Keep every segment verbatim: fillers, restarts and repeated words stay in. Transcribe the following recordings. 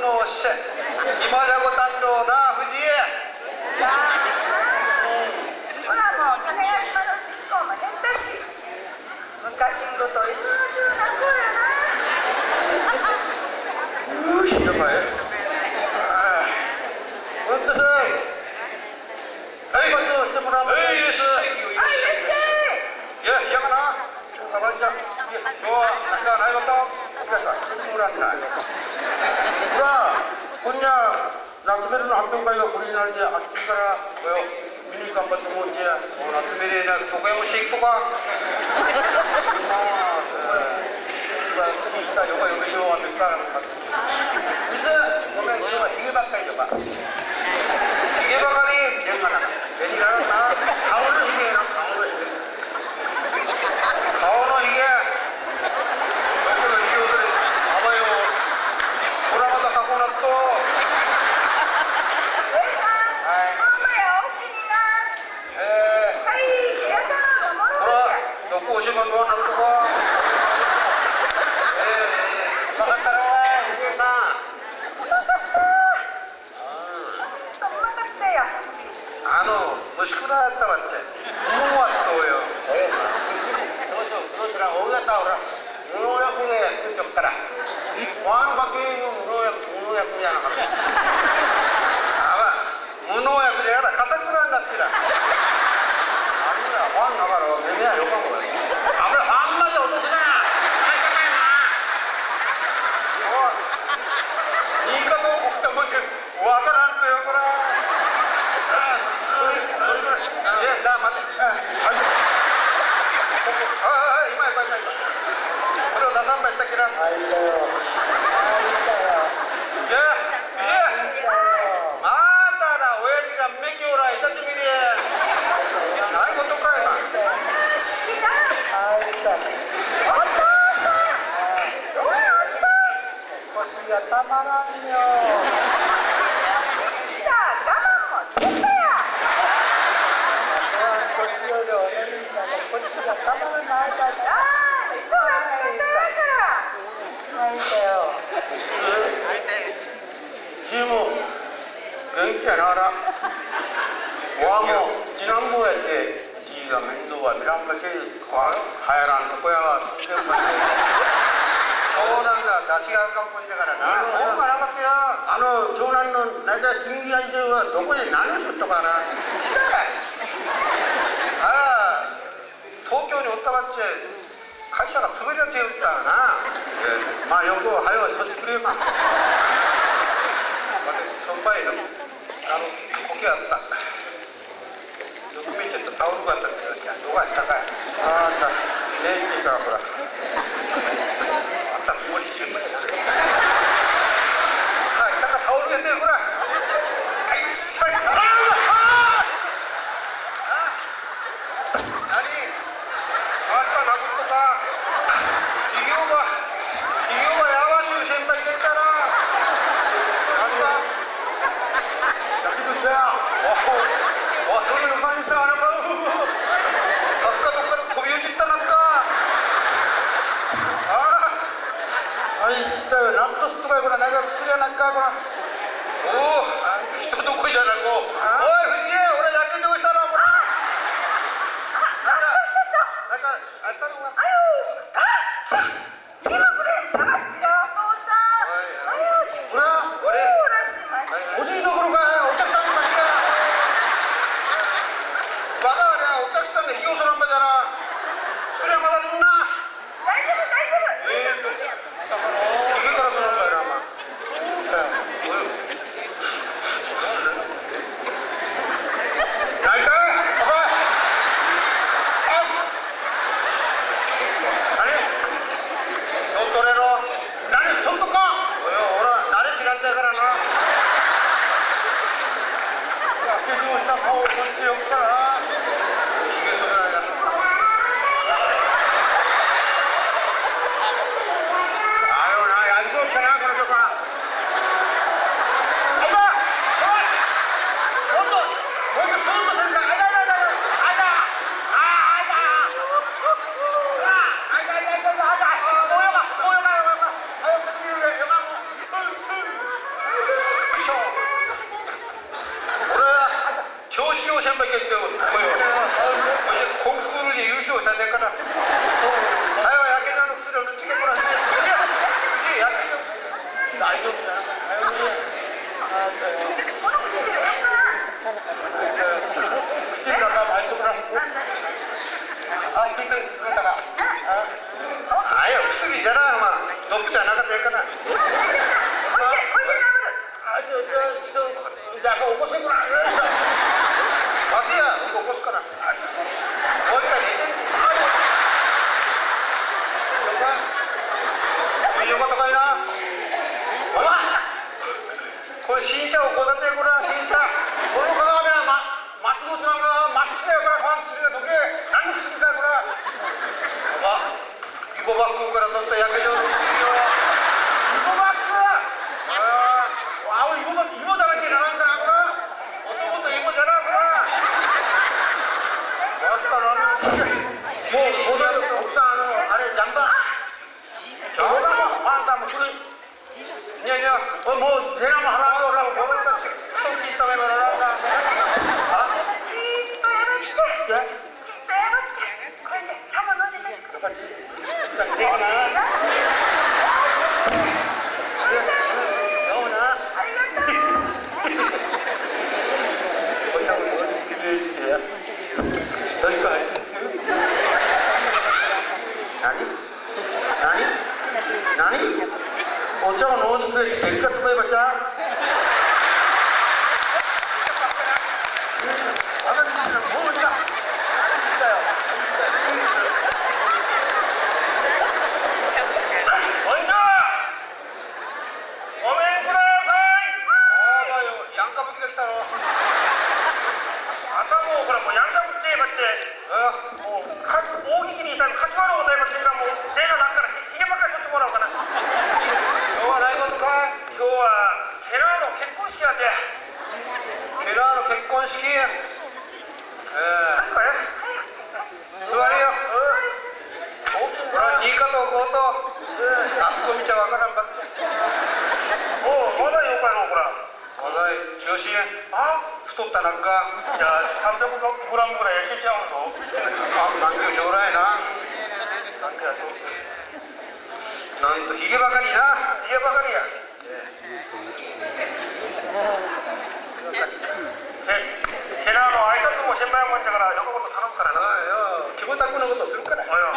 のおっしゃ今じゃごたんろうな藤井じゃあほらもう種子島の人口も減ったし昔んごと忙しゅうなこうやな。 うーひどかいおってさい再発をしてもらうものです。 はい、いらっしゃい。 いや、いやかなあばんちゃん今日は何かないことお客が一人もおらんないほら今夜夏メレの発表会がこれになるであっちからおよ見に頑張ってもうちや夏メレな床屋もしていくとかまあ今聞いたよかよかよかよか水ごめん今日はヒゲばっかりとかヒゲばかり変がな銭があるな顔のヒゲな顔のヒゲ顔のヒゲどこのヒゲをそれあばよこらまた過去なっと上さん、はい、ほんまやおおきになえー、はいじゃあさんがもろうじゃどこおしまどうなるとかえー、分かったろう藤井さんうまかったほんとうまかったよあの息子だったわっちゃもうわっとうよええ息子そうそうこのちら大型ほら無農薬で作っちゃったらワンバケの無農薬無農薬じゃなかったあ無農薬でやらかさくらになっちらあんなワンだからめめやよかもよあれあんまり落とすなないかないなおいいいかどうこったもんじゃわからんとよこらそれそれぐらいえだ待ってはいここああ今今今今これを出さんばやったっけな入ったよ入ったよいや藤井またな親父がめきおらいたちみりないことかいな好きだ入ったお父さんどうやった腰がたまらんよきた我慢もせんだよ年寄りおねるんだね腰がたまらないからああ忙しかったやから泣いたよじいも元気やなあらわも次男坊やってじいが面倒は見らんばけはやらんとこやは続けんばけ長男が出しがかんぽんだからなそうがなかったよあの長男の大体次がいてはどこで何をしとったかな知らないああ東京におったばっち会社が潰れちゃったなまあよくはよそっちくれまそんばいのあのこけあったぬくめちゃったタオルがあったけどどこやったかいああったねえっていうかほらあったつもりしゅんだよはいだからタオルやってほらはいっしゃいああ何あんた殴っとか企業が企業がやわしゅう先輩してるから確かやけどさおおそれの感じさあなたタフかどっかで飛び落ちたなんかああはいったよナットスとかこれなんか薬やなんかこれおお人どこじゃなこうおい藤井俺やけどしたなこれなんかあったのかあよあ今くれさがっちらお父さんあよしほら俺しましたおじいどころかお客さんの先がバカはねお客さんでひよそなんばじゃなそれはまだみんな大丈夫大丈夫ええとだからひげからそのんばいなまあないかお前何どっとれろ何そんとかおいほら慣れ違ったやからなやけどした顔をそっちよっからなひげそれやあよなやりこしかなこの曲はあいだおいもっともっとそうとするんだあいだあいだあいだあいだあいだあいだあいだあいだあいだあいだもうよかもうよかよかよかよくすぎるねよかもうトゥトゥ試合も行けって思うよ。コンクールで優勝したんだから。そう。あれはやけどの薬を塗ってもらって。いや、やけどの薬。大丈夫だ。 この薬でよくない。 口の中入ってこない。 なんだね。 あ、ついてる、ついたか。あよ、薬じゃな、まあ、ドップじゃなかったやから。 もう大丈夫だ。おいで、おいで、治る。 あ、ちょ、ちょ、ちょ、だから起こしてくら。待てや、起こすから。もう一回寝てんね。よか。よかったかいな。お前。これ新車をこうだってこれは新車。この鏡はま、松本なんかまっすぐやからファン薬がどけ。何の薬かこれ。あ、イボバッグから取ったやけどの薬よ。イボバッグ。ああ、イボバッグ、イボじゃなきゃならんからこれ。もともとイボじゃなくな。わかるわかる。もう戻る奥さんあのあれジャンバー。ジャンバーあんたもこれ。いやいや、もうヘラも払うからもう俺たちクソって言っためろな。 ちーっとやばっちゃ。ちっとやばっちゃ。これじゃ、ちゃんとのせて作る。 さっきでかな。どうな。 ありがとう。 お茶ものせてくれるしや。誰か入ってる。何？何？何？お茶をのせてくれるし、かと思えばじゃ。あの店のもういいか。太ったなんか。 いや、さんびゃくグラムぐらい痩せちゃうぞ。 あ、なんか将来な。 なんかそう。 なんとひげばかりな。 ひげばかりや。え、ヘラの挨拶もせんばいもんじゃから、よくこと頼むからな。 ああ、キムタクのことするから。 あよ。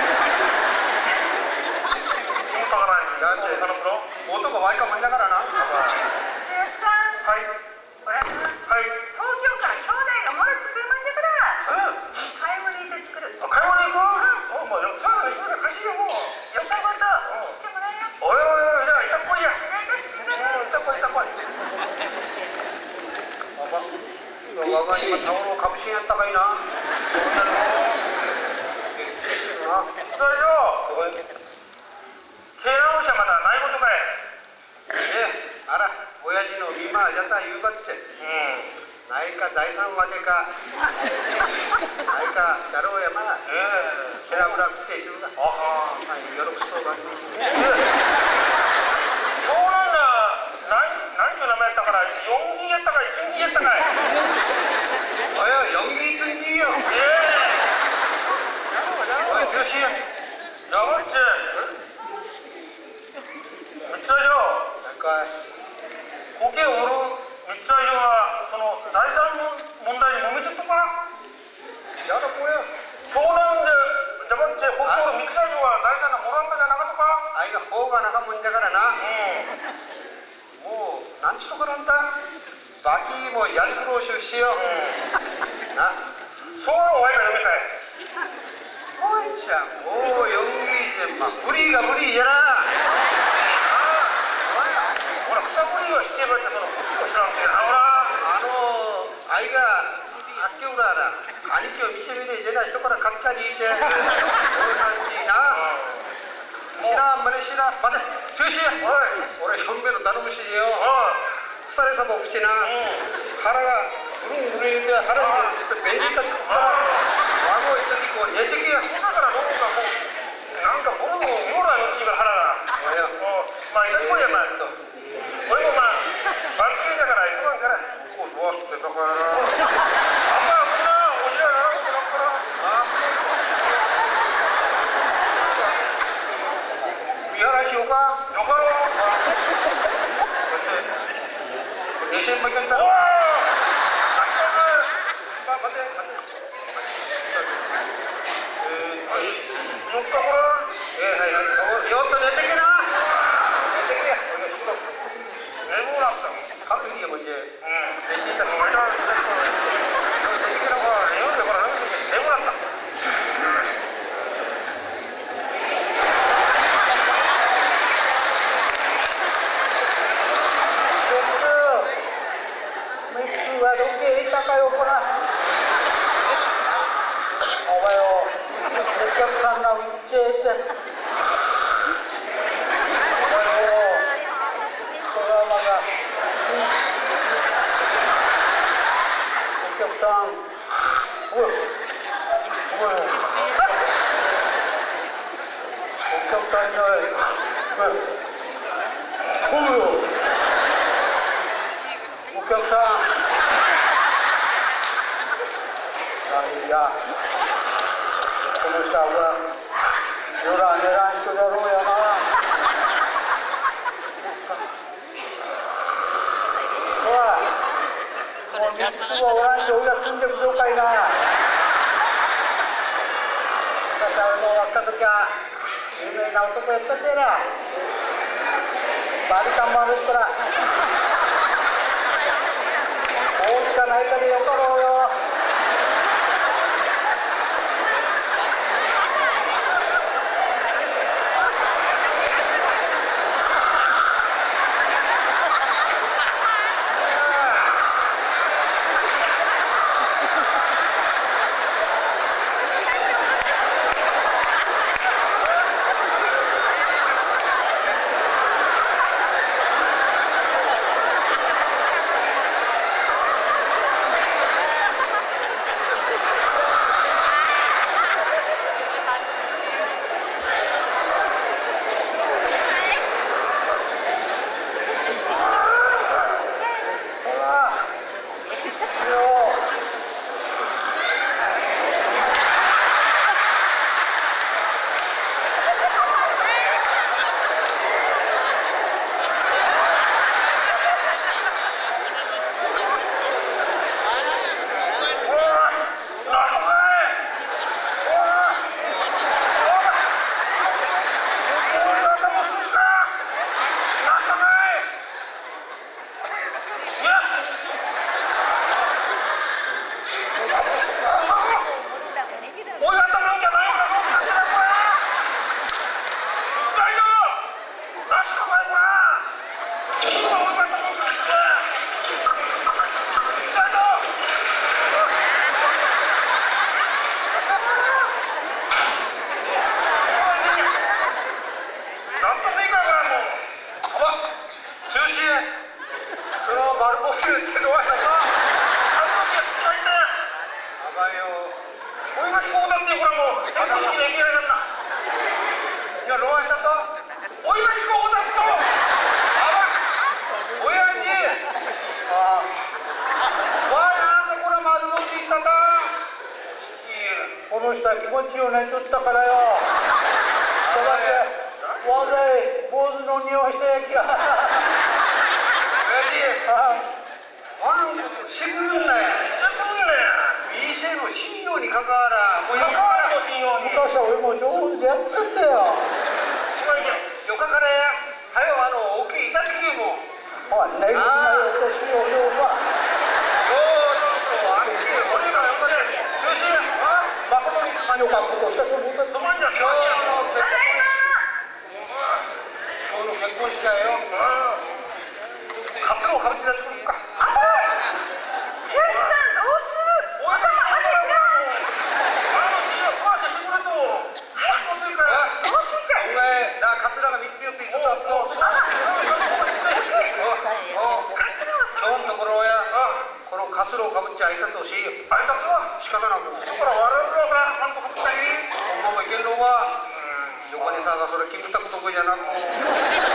キムタクからに。 じゃあ、じゃあ、男ワイカもんだからな。 せやさん。 はい。 ほらな。 はい。 東京から兄弟がもらってくるもんだから。うん。買い物行って作る。 買い物行く？うん。もうさらにそれで貸しよもう。 よかごと切ってもらえよ。 おいおいおい、じゃあいたっこいや。 じゃあいた作るね。 うん、いたっこいいたっこい。 我が今タオルをかぶしんやったかいな。 そうしたの。それよ。ケラムシャまだないことかい。 ええ、あら、親父の見まじゃった言うばっちゃ。うん。ないか財産分けか。ないかじゃろうやま。ええ、セラブラ食っていくんだ。あは。はい、よろくそうば。 長男だ。なん、なんちゅう名前やったから、四銀やったかい、ツンギやったかい。 おや、四銀ツンギよ。ええ。おい、強しや。 じゃあ、こっち。三つ以上。 なんか。 苔を売る三つ以上は、その財産の問題に揉めちゃったか。 やだこや。 長男で、じゃばっち、苔を売る三つ以上は財産のもらんかじゃなかったか。 あいが方がなかもんだからな。うん。もう、なんちゅうとこなんだ。バキもやりくろうしゅうしよう。な。 そうはお前が読めかい。 おいちゃん、もう四銀で、まあ、ブリがブリじゃな。 ほら、草ぶりは知ってばって、その、知らんけど、ほら。 あの、あいが、あっけうらな、兄貴を見せびねえじゃない人から買ったりいちゃう。おさんじな。知らん、まね知らん。待て、中止。俺、四名の頼むしよ。腐れさぼくちな。腹が、ブルンブルンで腹がして、便利たちから、孫を言った時こう、寝ちきや。 だから、どうかもう、なんか、ボロボロ、ヨーラの気が腹が。まあ、いたちこいや、まあ。俺もまあ、番付じゃから、急がんから。 こう、どうしてたかやな。 네 시간밖에 안 따라. 와! 마, 맞대, 맞대. 육각을 예, 예, 예. 이것도 내 쪽이나? 내 쪽이야. 이거 수도. 내부났다. 하루 이게 뭔지. 응. 내 뒤가 정말 정말. 잘 내 쪽이라고. 이거 내가 하면서 내부났다. 맥주가 높게 있다가였구나. 어봐요. 백ገብ산 나있지 어봐요. 소라마가. 백ገብ산. 뭐야? 뭐야? 백ገብ산 열. 왜? 뭐야? 목격상 야, como está agora? Llorar, negar, escolher o eu não. Ora, como tu agora se olha assim de boca aí na. Kita sabe no waktu kita ini na auto peta tera. Balik kamar sekolah. 大塚内科でよかろうよ。この人は気持ちをねちょったからよ。そばでわざい坊主の匂いしたやきが。あのしぶるんだよ。しぶるんだよ。店の信用に関わらもうよかから昔は俺も上手でやってたよ。よかからやはよあの大きい板付きも。あねぎないお年をようか。よーっとあんき俺らよかね中心。よかったとしたと思ったそばんじゃ今日の結婚今日の結婚式やよ。カツラをかぶってた作るか。あそう。セシさんどうする？頭あれじゃん。あの字をパーしてしてくれと。どうするか。どうして？お前だカツラが三つ四つ一つあったと。ああ。カツラはそう。今日のところや。このカツラをかぶっちゃ挨拶をし。挨拶は仕方なく。人から笑うのか。そのままいけるのは横にさがそれ決めたことじゃなく